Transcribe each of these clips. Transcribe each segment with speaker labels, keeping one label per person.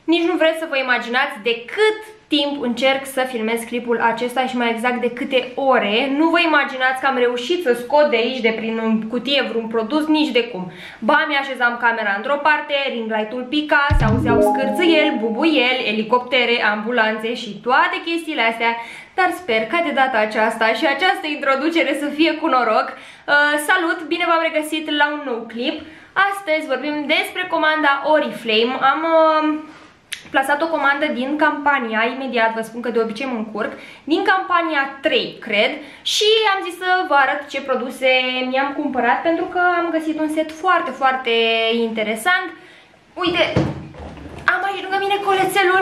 Speaker 1: Nici nu vreți să vă imaginați de cât timp încerc să filmez clipul acesta și mai exact de câte ore. Nu vă imaginați că am reușit să scot de aici, de prin cutie, vreun produs, nici de cum. Ba, mi-așezam camera într-o parte, ring light-ul pica, se auzeau scârțâieli, bubuieli, elicoptere, ambulanțe și toate chestiile astea. Dar sper ca de data aceasta și această introducere să fie cu noroc. Salut, bine v-am regăsit la un nou clip. Astăzi vorbim despre comanda Oriflame. Am plasat o comandă din campania, imediat vă spun că de obicei mă încurc, din campania 3, cred, și am zis să vă arăt ce produse mi-am cumpărat, pentru că am găsit un set foarte, foarte interesant. Uite, am aici lângă mine colețelul.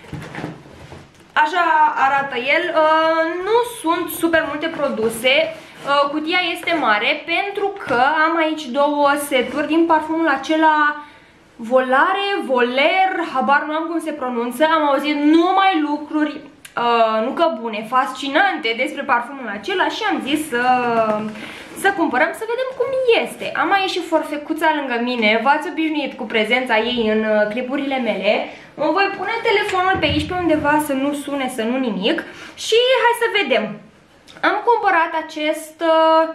Speaker 1: Așa arată el. Nu sunt super multe produse. Cutia este mare pentru că am aici două seturi din parfumul acela Voler, habar nu am cum se pronunță. Am auzit numai lucruri nu că bune, fascinante despre parfumul acela și am zis să cumpărăm, să vedem cum este. Am aici și forfecuța lângă mine. V-ați obișnuit cu prezența ei în clipurile mele. Îmi voi pune telefonul pe aici, pe undeva, să nu sune, să nu nimic. Și hai să vedem. Am cumpărat acest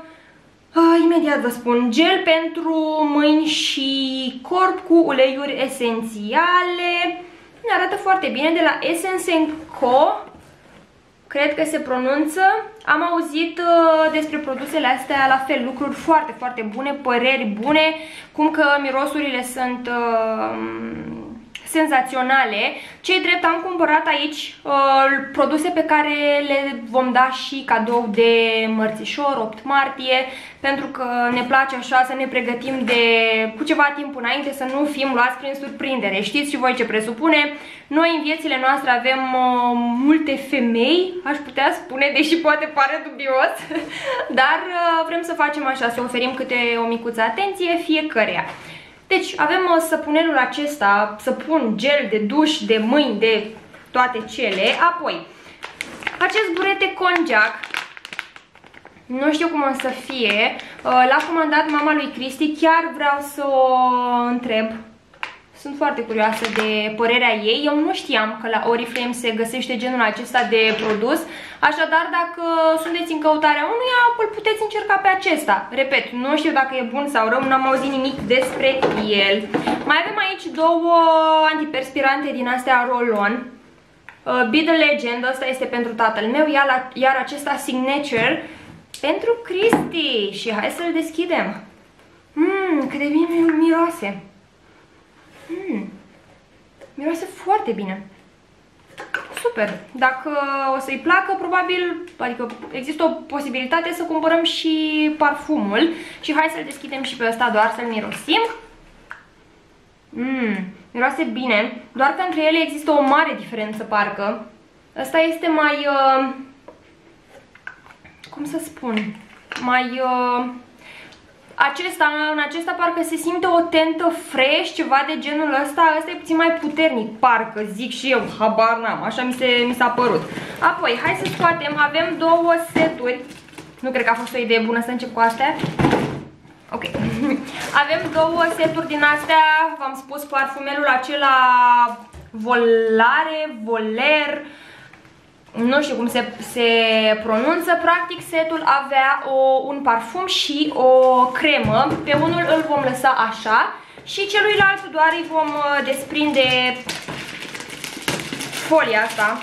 Speaker 1: imediat vă spun, gel pentru mâini și corp cu uleiuri esențiale. Ne arată foarte bine, de la Essence & Co. Cred că se pronunță. Am auzit despre produsele astea, la fel, lucruri foarte, foarte bune, păreri bune, cum că mirosurile sunt senzaționale. Cei drept, am cumpărat aici produse pe care le vom da și cadou de mărțișor, 8 martie, pentru că ne place așa să ne pregătim cu ceva timp înainte, să nu fim luați prin surprindere. Știți și voi ce presupune. Noi în viețile noastre avem multe femei, aș putea spune, deși poate pare dubios, dar vrem să facem așa, să oferim câte o micuță atenție fiecăreia. Deci avem săpunelul acesta, săpun, gel de duș, de mâini, de toate cele. Apoi, acest burete Konjac, nu știu cum o să fie, l-a comandat mama lui Cristi, chiar vreau să o întreb. Sunt foarte curioasă de părerea ei. Eu nu știam că la Oriflame se găsește genul acesta de produs. Așadar, dacă sunteți în căutarea unuia, îl puteți încerca pe acesta. Repet, nu știu dacă e bun sau rău, n-am auzit nimic despre el. Mai avem aici două antiperspirante din astea Roll-On. Be the Legend, ăsta este pentru tatăl meu, iar acesta Signature pentru Cristi. Și hai să-l deschidem. Cât de bine miroase. Miroase foarte bine. Super. Dacă o să-i placă, probabil, adică există o posibilitate să cumpărăm și parfumul. Și hai să-l deschidem și pe ăsta, doar să-l mirosim. Miroase bine. Doar că între ele există o mare diferență, parcă. Ăsta este mai cum să spun? Mai în acesta parcă se simte o tentă fresh, ceva de genul ăsta. Ăsta e puțin mai puternic, parcă, zic și eu, habar n-am, așa mi s-a părut. Apoi, hai să scoatem, avem două seturi. Nu cred că a fost o idee bună să încep cu astea. Ok. Avem două seturi din astea, v-am spus, parfumelul acela Voler, nu știu cum se pronunță. Practic setul avea un parfum și o cremă. Pe unul îl vom lăsa așa și celuilalt doar îi vom desprinde folia asta.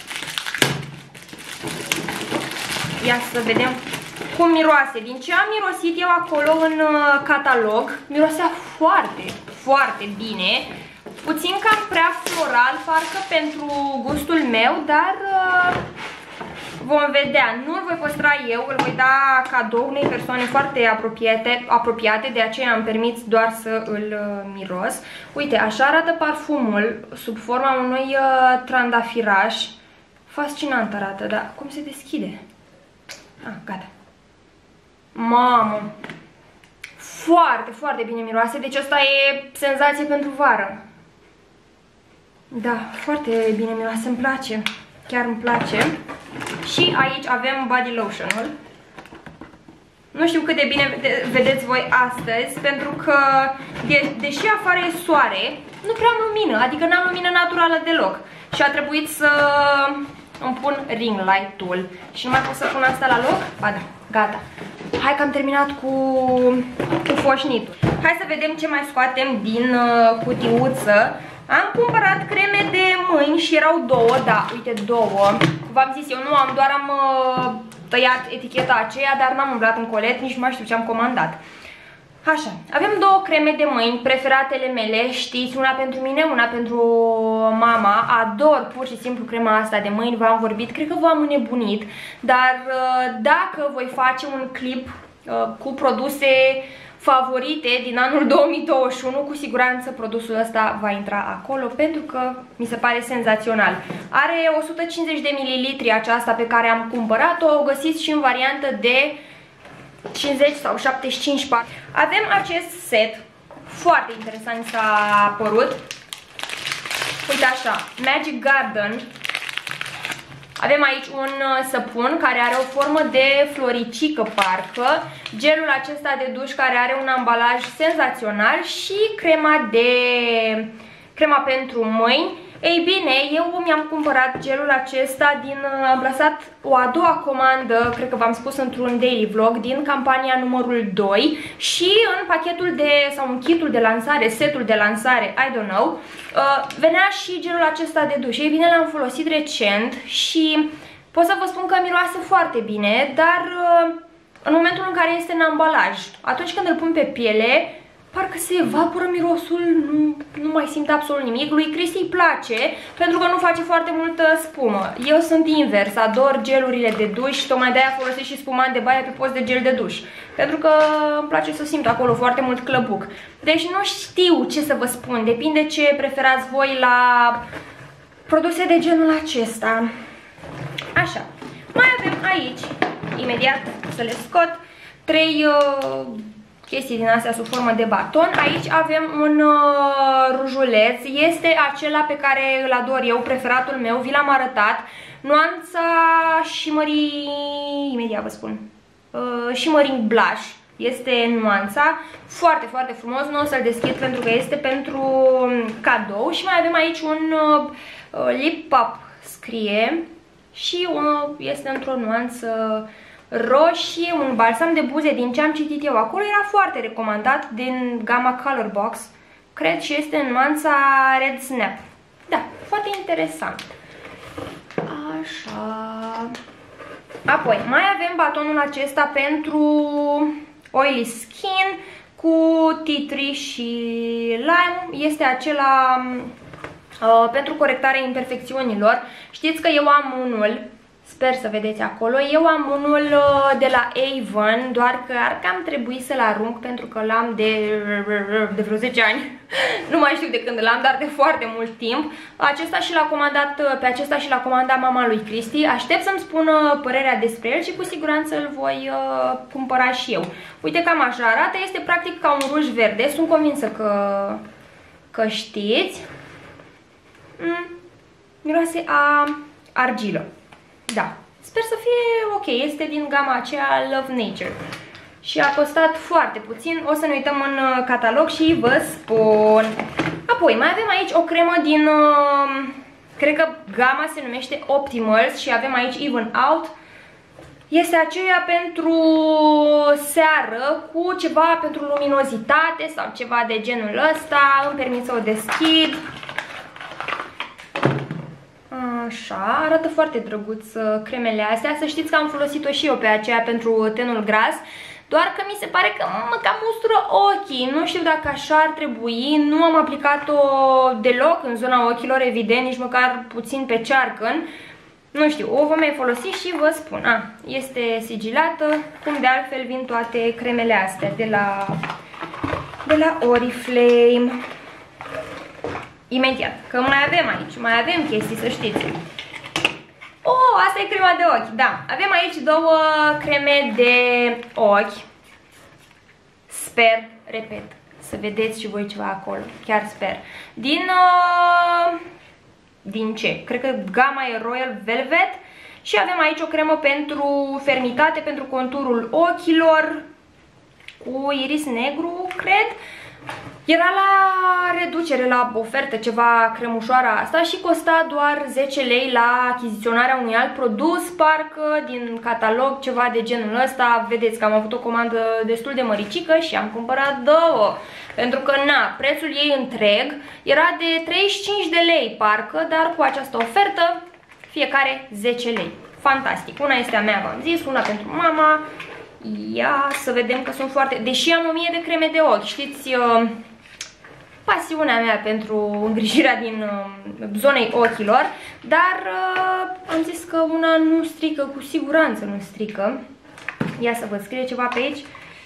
Speaker 1: Ia să vedem cum miroase. Din ce am mirosit eu acolo în catalog, mirosea foarte, foarte bine. Puțin cam prea floral, parcă, pentru gustul meu, dar vom vedea. Nu îl voi păstra eu, îl voi da cadou unei persoane foarte apropiate, de aceea am permis doar să îl miros. Uite, așa arată parfumul, sub forma unui trandafiraș. Fascinant arată, dar cum se deschide? Gata. Mamă! Foarte, foarte bine miroase, deci asta e senzație pentru vară. Da, foarte bine miroase, îmi place. Chiar îmi place. Și aici avem body lotion-ul. Nu știu cât de bine vedeți voi astăzi, pentru că deși afară e soare, nu prea am lumină, adică n-am lumină naturală deloc. Și a trebuit să îmi pun ring light-ul. Și nu mai pot să pun asta la loc? Ba da, gata. Hai că am terminat cu foșnitul. Hai să vedem ce mai scoatem din cutiuță. Am cumpărat creme de mâini și erau două, da, uite, două. V-am zis, eu nu am, doar am tăiat eticheta aceea, dar n-am umblat în colet, nici nu mai știu ce am comandat. Așa, avem două creme de mâini, preferatele mele, știți, una pentru mine, una pentru mama. Ador pur și simplu crema asta de mâini, v-am vorbit, cred că v-am înnebunit. Dar dacă voi face un clip cu produse favorite din anul 2021, cu siguranță produsul ăsta va intra acolo, pentru că mi se pare senzațional. Are 150 de ml aceasta pe care am cumpărat-o, o găsiți și în variantă de 50 sau 75 pack. Avem acest set, foarte interesant s-a părut. Uite așa, Magic Garden. Avem aici un săpun care are o formă de floricică parcă, gelul acesta de duș care are un ambalaj senzațional și crema pentru mâini. Ei bine, eu mi-am cumpărat gelul acesta am plasat o a doua comandă, cred că v-am spus într-un daily vlog, din campania numărul 2 și în pachetul sau în kitul de lansare, setul de lansare, I don't know, venea și gelul acesta de duș. Ei bine, l-am folosit recent și pot să vă spun că miroase foarte bine, dar în momentul în care este în ambalaj, atunci când îl pun pe piele, parcă se evaporă mirosul, nu mai simt absolut nimic. Lui Cristi îi place pentru că nu face foarte multă spumă. Eu sunt invers, ador gelurile de duș, tocmai de-aia folosesc și spumant de baie pe post de gel de duș. Pentru că îmi place să simt acolo foarte mult clăbuc. Deci nu știu ce să vă spun, depinde ce preferați voi la produse de genul acesta. Așa, mai avem aici, imediat să le scot, 3 chestii din astea sub formă de baton. Aici avem un rujuleț, este acela pe care îl ador eu, preferatul meu, vi l-am arătat. Nuanța Shimmery, imediat vă spun, Shimmering Blush este nuanța, foarte, foarte frumos, nu o să-l deschid pentru că este pentru cadou. Și mai avem aici un lip pop, scrie, și este într-o nuanță roșie, un balsam de buze din ce am citit eu acolo, era foarte recomandat, din gama Color Box, cred, și este în nuanța Red Snap. Da, foarte interesant. Așa. Apoi, mai avem batonul acesta pentru oily skin cu tea tree și lime. Este acela pentru corectarea imperfecțiunilor. Știți că eu am unul, sper să vedeți acolo, eu am unul de la Avon, doar că ar cam trebui să-l arunc pentru că l-am de vreo 10 ani. Nu mai știu de când l-am, dar de foarte mult timp. Pe acesta și l-a comandat mama lui Cristi. Aștept să-mi spună părerea despre el și cu siguranță îl voi cumpăra și eu. Uite, cam așa arată, este practic ca un ruj verde, sunt convinsă că știți. Miroase a argilă. Da, sper să fie ok, este din gama aceea Love Nature. Și a costat foarte puțin, o să ne uităm în catalog și vă spun. Apoi, mai avem aici o cremă din, cred că gama se numește Optimals și avem aici Even Out. Este aceea pentru seară cu ceva pentru luminozitate sau ceva de genul ăsta. Îmi permit să o deschid. Așa, arată foarte drăguț cremele astea. Să știți că am folosit-o și eu pe aceea pentru tenul gras, doar că mi se pare că mă cam mustră ochii. Nu știu dacă așa ar trebui. Nu am aplicat-o deloc în zona ochilor, evident, nici măcar puțin pe cearcăn. Nu știu, o vom mai folosi și vă spun. Este sigilată, cum de altfel vin toate cremele astea de la Oriflame. Imediat, că mai avem aici, mai avem chestii, să știți. Oh, asta e crema de ochi, da. Avem aici două creme de ochi. Sper, repet, să vedeți și voi ceva acolo, chiar sper. Din ce? Cred că gama e Royal Velvet. Și avem aici o cremă pentru fermitate, pentru conturul ochilor, cu iris negru, cred. Era la reducere, la ofertă, ceva cremușoara asta și costa doar 10 lei la achiziționarea unui alt produs, parcă din catalog, ceva de genul ăsta. Vedeți că am avut o comandă destul de măricică și am cumpărat două. Pentru că, na, prețul ei întreg era de 35 de lei, parcă, dar cu această ofertă, fiecare 10 lei. Fantastic. Una este a mea, v-am zis, una pentru mama. Ia să vedem că sunt foarte... Deși am 1000 de creme de ochi, știți... pasiunea mea pentru îngrijirea din zonei ochilor, dar am zis că una nu strică, cu siguranță nu strică. Ia să vă scrie ceva pe aici.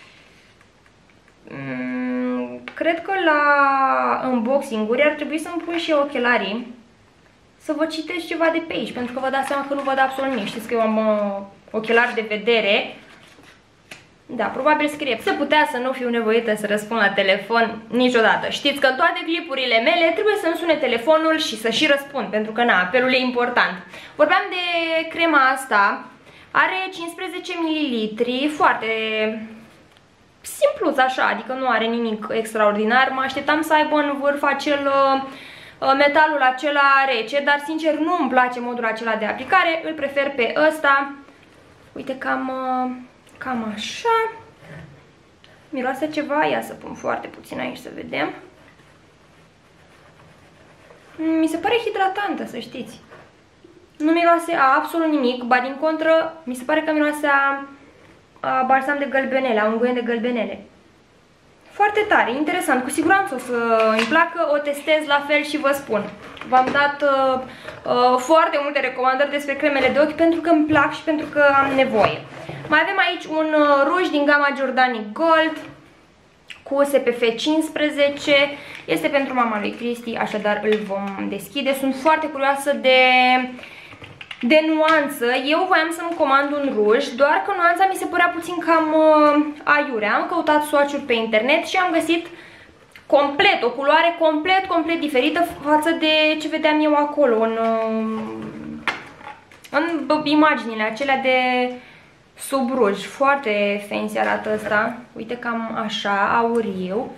Speaker 1: Cred că la unboxing-uri ar trebui să-mi pun și ochelarii, să vă citesc ceva de pe aici, pentru că vă dați seama că nu văd absolut nimic. Știți că eu am ochelari de vedere. Da, probabil scrie. Se putea să nu fiu nevoită să răspund la telefon niciodată. Știți că în toate clipurile mele trebuie să-mi sune telefonul și să și răspund, pentru că, na, apelul e important. Vorbeam de crema asta. Are 15 ml, foarte simpluț așa, adică nu are nimic extraordinar. Mă așteptam să aibă în vârf acel... metalul acela rece, dar sincer nu îmi place modul acela de aplicare, îl prefer pe ăsta. Uite, cam așa. Miroase ceva, ia să pun foarte puțin aici să vedem. Mi se pare hidratantă, să știți. Nu miroase absolut nimic, ba din contră, mi se pare că miroase a balsam de gălbenele, a unguent de gălbenele. Foarte tare, interesant, cu siguranță o să îmi placă, o testez la fel și vă spun. V-am dat foarte multe recomandări despre cremele de ochi pentru că îmi plac și pentru că am nevoie. Mai avem aici un ruj din gama Jordani Gold cu SPF 15. Este pentru mama lui Cristi, așadar îl vom deschide. Sunt foarte curioasă de nuanță. Eu voiam să-mi comand un ruj, doar că nuanța mi se părea puțin cam aiurea. Am căutat swatch-uri pe internet și am găsit complet, o culoare complet diferită față de ce vedeam eu acolo în imaginile acelea de sub ruj. Foarte fancy arată ăsta. Uite, cam așa, auriu.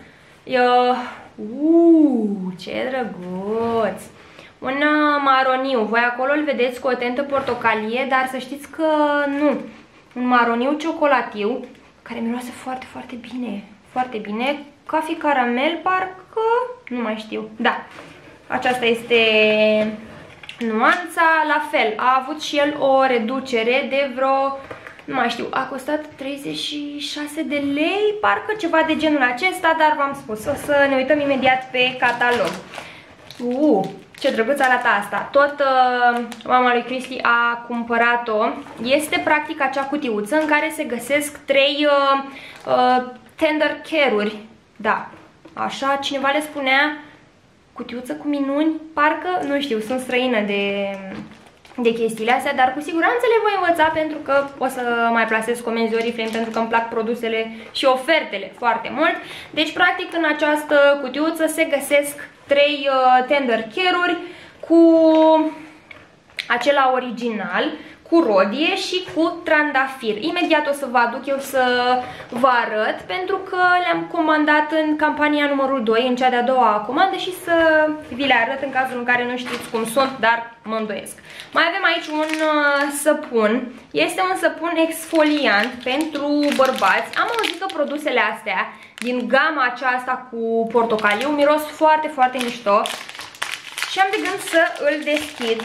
Speaker 1: Ce drăguț! Un maroniu, voi acolo îl vedeți cu o tentă portocalie, dar să știți că nu. Un maroniu ciocolatiu, care miroase foarte bine. Foarte bine. Cafe caramel, parcă, nu mai știu. Da, aceasta este nuanța. La fel, a avut și el o reducere de vreo, nu mai știu, a costat 36 de lei, parcă ceva de genul acesta, dar v-am spus, o să ne uităm imediat pe catalog. Ce drăguț arată asta. Tot mama lui Cristi a cumpărat-o. Este practic acea cutiuță în care se găsesc 3 tender care-uri. Da, așa cineva le spunea, cutiuță cu minuni, parcă, nu știu, sunt străină de chestiile astea, dar cu siguranță le voi învăța pentru că o să mai plasez comenzi Oriflame pentru că îmi plac produsele și ofertele foarte mult. Deci, practic, în această cutiuță se găsesc 3 tender care-uri cu acela original, cu rodie și cu trandafir. Imediat o să vă aduc eu să vă arăt, pentru că le-am comandat în campania numărul 2, în cea de-a doua comandă, și să vi le arăt în cazul în care nu știți cum sunt, dar mă îndoiesc. Mai avem aici un săpun. Este un săpun exfoliant pentru bărbați. Am auzit că produsele astea din gama aceasta cu portocaliu miros foarte mișto și am de gând să îl deschid.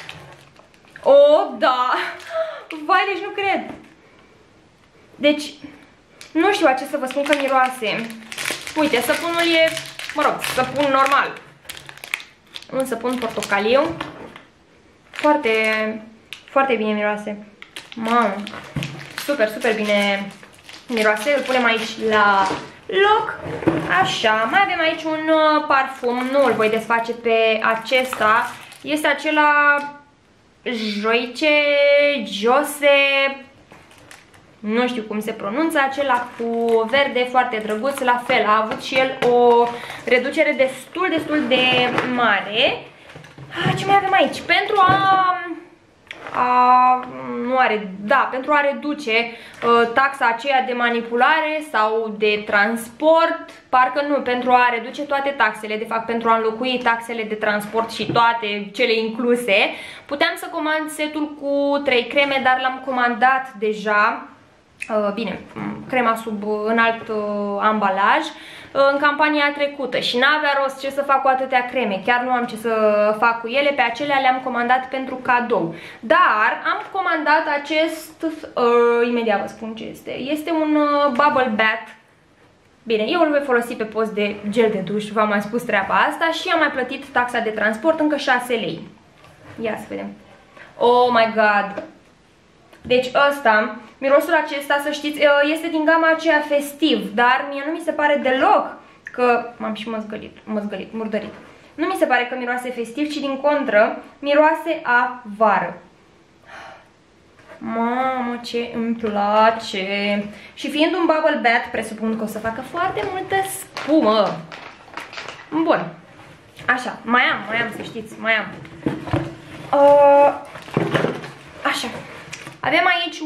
Speaker 1: Da! Vai, deci nu cred! Deci, nu știu ce să vă spun că miroase. Uite, săpunul e, mă rog, săpun normal. Un săpun portocaliu. Foarte bine miroase. Mamă! Super bine miroase. Îl punem aici la loc. Așa, mai avem aici un parfum. Nu îl voi desface pe acesta. Este acela Jose, nu știu cum se pronunță, acela cu verde, foarte drăguț. La fel, a avut și el o reducere destul de mare. Ce mai avem aici? Pentru pentru a reduce taxa aceea de manipulare sau de transport, parcă nu, pentru a reduce toate taxele, de fapt pentru a înlocui taxele de transport și toate cele incluse. Puteam să comand setul cu 3 creme, dar l-am comandat deja, bine, crema în alt ambalaj, în campania trecută și n-avea rost ce să fac cu atâtea creme, chiar nu am ce să fac cu ele, pe acelea le-am comandat pentru cadou. Dar am comandat acest, imediat vă spun ce este, este un bubble bath. Bine, eu îl voi folosi pe post de gel de duș, v-am mai spus treaba asta și am mai plătit taxa de transport, încă 6 lei. Ia să vedem. Oh my god! Deci ăsta, mirosul acesta, să știți, este din gama aceea festiv, dar mie nu mi se pare deloc că... M-am și murdărit. Nu mi se pare că miroase festiv, ci din contră, miroase a vară. Mamă, ce îmi place! Și fiind un bubble bath, presupun că o să facă foarte multă spumă. Bun. Așa, mai am, să știți, mai am. Așa. Avem aici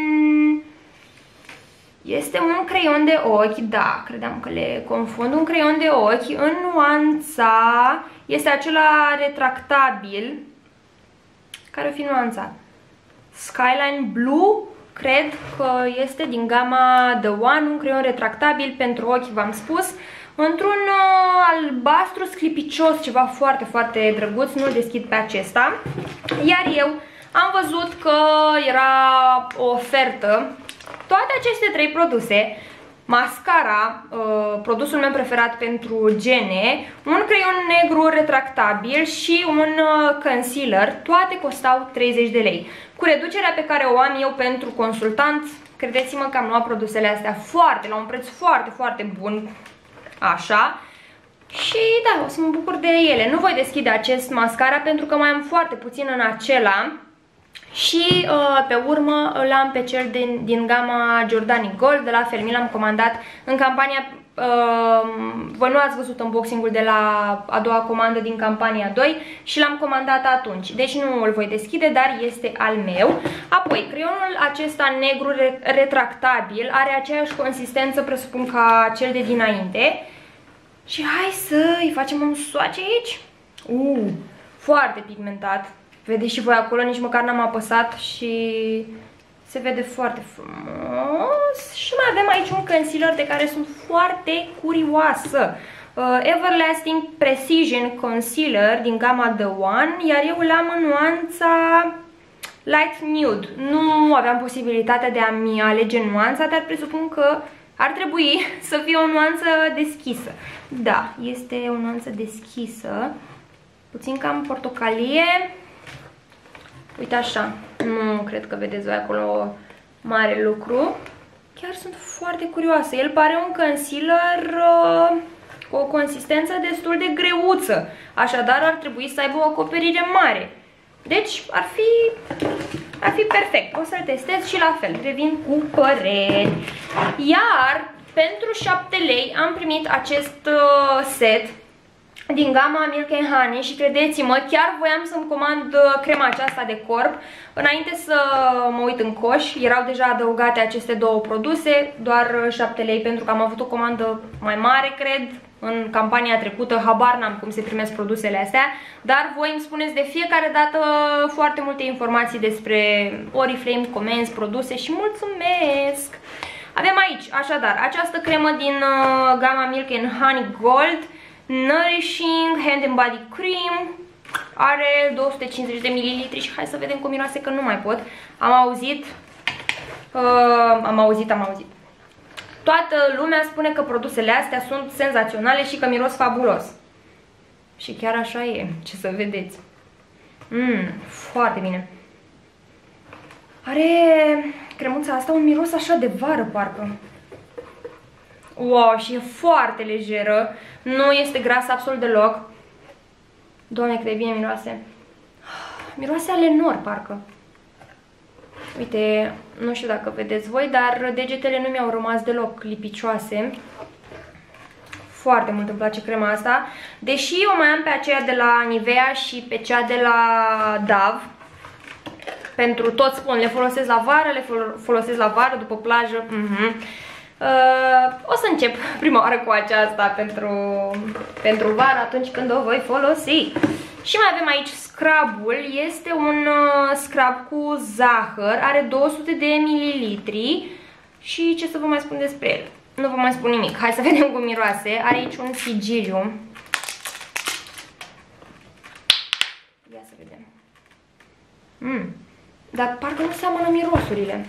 Speaker 1: este un creion de ochi, da, credeam că le confund, un creion de ochi în nuanța, este acela retractabil, care o fi nuanța? Skyline Blue, cred că este din gama The One, un creion retractabil pentru ochi, v-am spus, într-un albastru sclipicios, ceva foarte, foarte drăguț, nu-l deschid pe acesta, iar eu am văzut că era o ofertă, toate aceste 3 produse, mascara, produsul meu preferat pentru gene, un creion negru retractabil și un concealer, toate costau 30 de lei. Cu reducerea pe care o am eu pentru consultant, credeți-mă că am luat produsele astea la un preț foarte, foarte bun, așa. Și da, o să mă bucur de ele. Nu voi deschide acest mascara pentru că mai am foarte puțin în acela. Și pe urmă îl am pe cel din gama Giordani Gold, de la fel mi l-am comandat în campania, voi nu ați văzut unboxing-ul de la a doua comandă din campania 2 și l-am comandat atunci, deci nu îl voi deschide, dar este al meu. Apoi, creionul acesta negru retractabil are aceeași consistență, presupun, ca cel de dinainte. Și hai să îi facem un swatch aici. Foarte pigmentat. Vedeți și voi acolo, nici măcar n-am apăsat și se vede foarte frumos. Și mai avem aici un concealer de care sunt foarte curioasă. Everlasting Precision Concealer din gama The One, iar eu l-am în nuanța Light Nude. Nu aveam posibilitatea de a-mi alege nuanța, dar presupun că ar trebui să fie o nuanță deschisă. Da, este o nuanță deschisă, puțin cam portocalie. Uite așa, nu cred că vedeți voi acolo mare lucru. Chiar sunt foarte curioasă. El pare un concealer cu o consistență destul de greuță, așadar ar trebui să aibă o acoperire mare. Deci ar fi perfect. O să-l testez și la fel, revin cu păreri. Iar pentru 7 lei am primit acest set din gama Milk and Honey și credeți-mă, chiar voiam să-mi comand crema aceasta de corp. Înainte să mă uit în coș, erau deja adăugate aceste 2 produse, doar 7 lei pentru că am avut o comandă mai mare, cred, în campania trecută, habar n-am cum se primesc produsele astea, dar voi îmi spuneți de fiecare dată foarte multe informații despre Oriflame, comenzi, produse și mulțumesc! Avem aici, așadar, această cremă din gama Milk and Honey Gold, Nourishing Hand and Body Cream, are 250 de ml și hai să vedem cum miroase, că nu mai pot. Am auzit. Toată lumea spune că produsele astea sunt senzaționale și că miros fabulos. Și chiar așa e, ce să vedeți. Foarte bine. Are cremuța asta un miros așa de vară, parcă. Wow, și e foarte lejeră. Nu este grasă absolut deloc. Doamne, cât de bine miroase. Miroase ale nor, parcă. Uite, nu știu dacă vedeți voi, dar degetele nu mi-au rămas deloc lipicioase. Foarte mult îmi place crema asta. Deși eu mai am pe aceea de la Nivea și pe cea de la Dove. pentru toți spun, le folosesc la vară, folosesc la vară, după plajă. O să încep prima oară cu aceasta pentru vară, atunci când o voi folosi. Și mai avem aici scrubul, este un scrub cu zahăr, are 200 de mililitri și ce să vă mai spun despre el? Nu vă mai spun nimic, hai să vedem cum miroase. Are aici un sigiliu. Ia să vedem. Dar parcă nu seamănă mirosurile.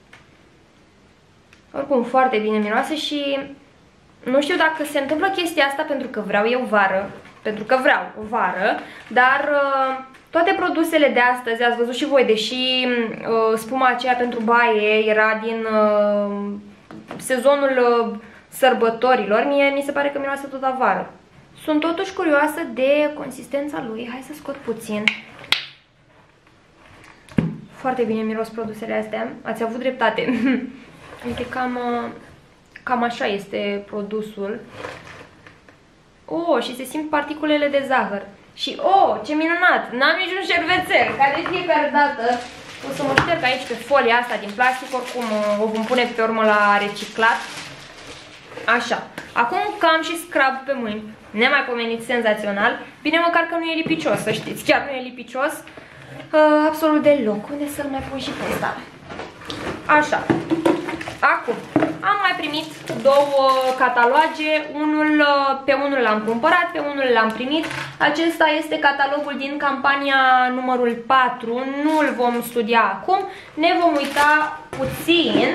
Speaker 1: Oricum, foarte bine miroase și nu știu dacă se întâmplă chestia asta pentru că vreau eu vară, dar toate produsele de astăzi, ați văzut și voi, deși spuma aceea pentru baie era din sezonul sărbătorilor, mie mi se pare că miroase tot la vară. Sunt totuși curioasă de consistența lui, hai să scot puțin. Foarte bine miros produsele astea, ați avut dreptate. Uite, cam așa este produsul. Oh, și se simt particulele de zahăr. Și, oh, ce minunat! N-am niciun șervețel, ca de fiecare dată. O să mă șterg aici pe folia asta din plastic, oricum o vom pune pe urmă la reciclat. Așa. Acum că am și scrub pe mâini, nemaipomenit, senzațional. Bine, măcar că nu e lipicios, să știți. Chiar nu e lipicios. Absolut deloc. Unde să-l mai pun și pe ăsta? Așa. Acum, am mai primit două cataloage, pe unul l-am cumpărat, pe unul l-am primit. Acesta este catalogul din campania numărul 4, nu-l vom studia acum, ne vom uita puțin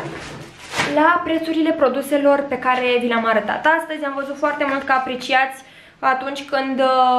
Speaker 1: la prețurile produselor pe care vi le-am arătat astăzi. Am văzut foarte mult că apreciați atunci când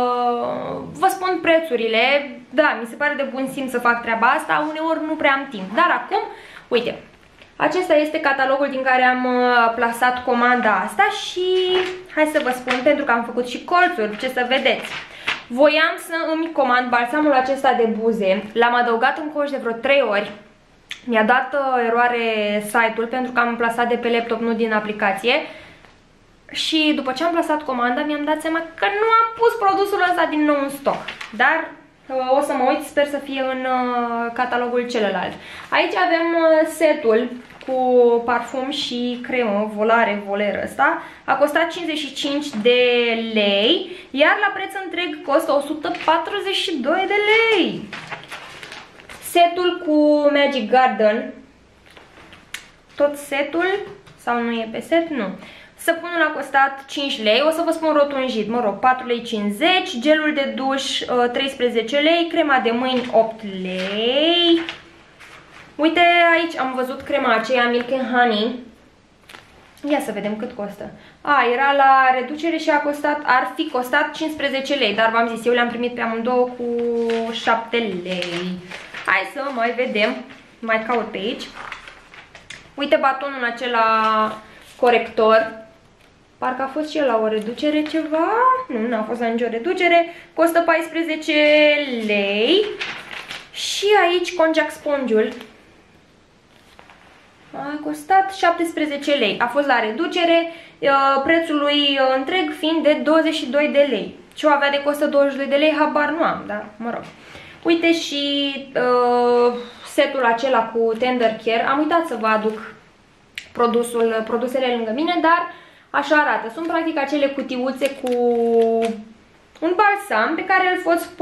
Speaker 1: vă spun prețurile. Da, mi se pare de bun simț să fac treaba asta, uneori nu prea am timp, dar acum, uite. Acesta este catalogul din care am plasat comanda asta și hai să vă spun, pentru că am făcut și colțuri, ce să vedeți. Voiam să îmi comand balsamul acesta de buze, l-am adăugat în coș de vreo 3 ori. Mi-a dat eroare site-ul pentru că am plasat de pe laptop, nu din aplicație. Și după ce am plasat comanda, mi-am dat seama că nu am pus produsul ăsta din nou în stoc. Dar o să mă uit, sper să fie în catalogul celălalt. Aici avem setul cu parfum și cremă, voler ăsta. A costat 55 de lei, iar la preț întreg costă 142 de lei. Setul cu Magic Garden, tot setul, sau nu e pe set? Nu. Săpunul a costat 5 lei, o să vă spun rotunjit, mă rog, 4 lei 50, gelul de duș 13 lei, crema de mâini 8 lei. Uite, aici am văzut crema aceea Milk and Honey. Ia să vedem cât costă. Era la reducere și ar fi costat 15 lei, dar v-am zis, eu le-am primit pe amândouă cu 7 lei. Hai să mai vedem, mai caut pe aici. Uite batonul acela corector. Parcă a fost și el la o reducere ceva. Nu, n-a fost la nicio reducere. Costă 14 lei. Și aici Conjac Sponge-ul a costat 17 lei. A fost la reducere, prețul lui întreg fiind de 22 de lei. Ce o avea de costă 22 de lei, habar nu am, dar mă rog. Uite și setul acela cu Tender Care. Am uitat să vă aduc produsele lângă mine, dar așa arată. Sunt practic acele cutiuțe cu un balsam pe care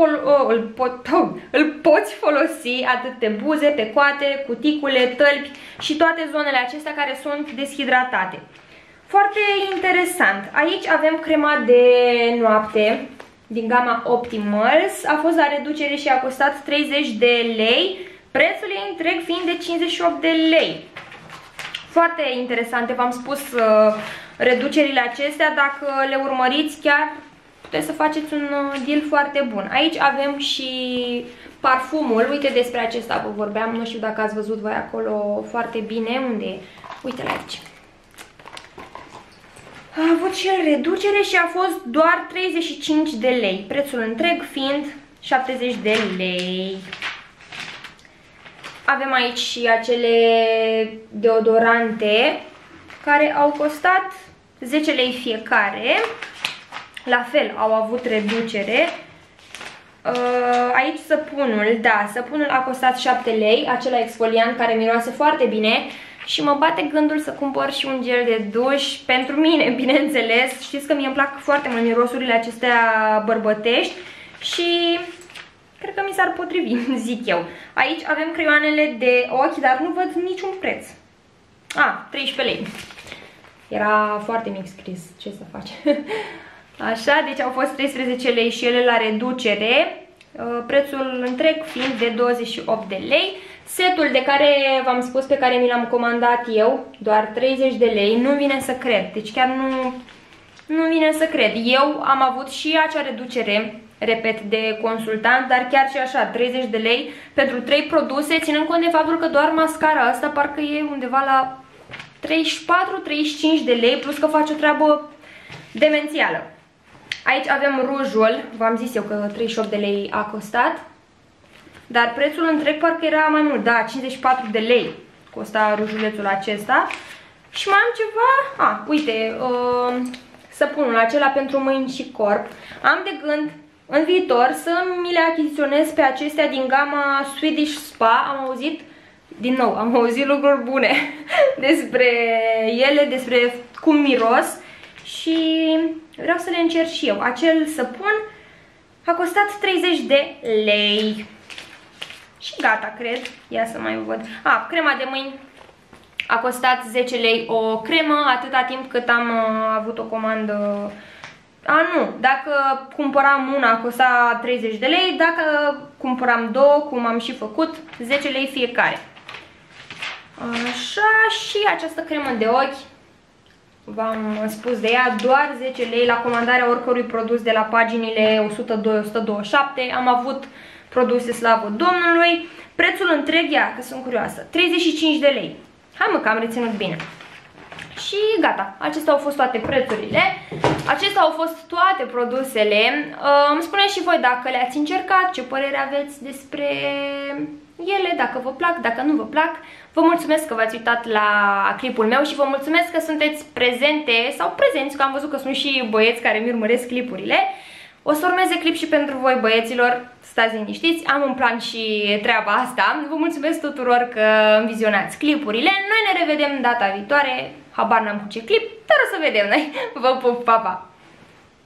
Speaker 1: îl poți folosi atât pe buze, pe coate, cuticule, tălpi și toate zonele acestea care sunt deshidratate. Foarte interesant. Aici avem crema de noapte din gama Optimals. A fost la reducere și a costat 30 de lei. Prețul ei întreg fiind de 58 de lei. Foarte interesante, v-am spus reducerile acestea. Dacă le urmăriți, chiar puteți să faceți un deal foarte bun. Aici avem și parfumul. Uite, despre acesta vă vorbeam. Nu știu dacă ați văzut voi acolo foarte bine. Unde e? Uite-l aici. A avut și el reducere și a fost doar 35 de lei. Prețul întreg fiind 70 de lei. Avem aici și acele deodorante care au costat 10 lei fiecare. La fel, au avut reducere. aici săpunul, da, săpunul a costat 7 lei, acela exfoliant care miroase foarte bine și mă bate gândul să cumpăr și un gel de duș pentru mine, bineînțeles. Știți că mie îmi plac foarte mult mirosurile acestea bărbătești și cred că mi s-ar potrivi, zic eu. Aici avem creioanele de ochi, dar nu văd niciun preț. 13 lei. Era foarte mic scris, ce să faci? Așa, deci au fost 13 lei și ele la reducere. Prețul întreg fiind de 28 de lei. Setul de care v-am spus, pe care mi l-am comandat eu, doar 30 de lei, nu vine să cred. Deci chiar nu vine să cred. Eu am avut și acea reducere, repet, de consultant, dar chiar și așa, 30 de lei pentru 3 produse, ținând cont de faptul că doar mascara asta parcă e undeva la 34-35 de lei, plus că face o treabă demențială. Aici avem rujul, v-am zis eu că 38 de lei a costat, dar prețul întreg parcă era mai mult, da, 54 de lei costa rujulețul acesta. Și mai am ceva, uite, săpunul acela pentru mâini și corp. Am de gând în viitor să mi le achiziționez pe acestea din gama Swedish Spa. Am auzit lucruri bune despre ele, despre cum miros și vreau să le încerc și eu. Acel săpun a costat 30 de lei. Și gata, cred. Ia să mai văd. Crema de mâini a costat 10 lei o cremă, atâta timp cât am avut o comandă. Nu, dacă cumpăram una costa 30 de lei, dacă cumpăram două, cum am și făcut, 10 lei fiecare. Așa, și această cremă de ochi, v-am spus de ea, doar 10 lei la comandarea oricărui produs de la paginile 102-127. Am avut produse, slavă Domnului. Prețul întreg, ia, că sunt curioasă, 35 de lei. Hai mă, că am reținut bine. Și gata, acestea au fost toate prețurile. Acestea au fost toate produsele. Îmi spuneți și voi dacă le-ați încercat, ce părere aveți despre ele, dacă vă plac, dacă nu vă plac. Vă mulțumesc că v-ați uitat la clipul meu și vă mulțumesc că sunteți prezente sau prezenți, că am văzut că sunt și băieți care mi urmăresc clipurile. O să urmeze clip și pentru voi, băieților, stați liniștiți, am în plan și treaba asta. Vă mulțumesc tuturor că îmi vizionați clipurile. Noi ne revedem data viitoare, habar n-am cu ce clip, dar o să vedem noi. Vă pup, pa, pa!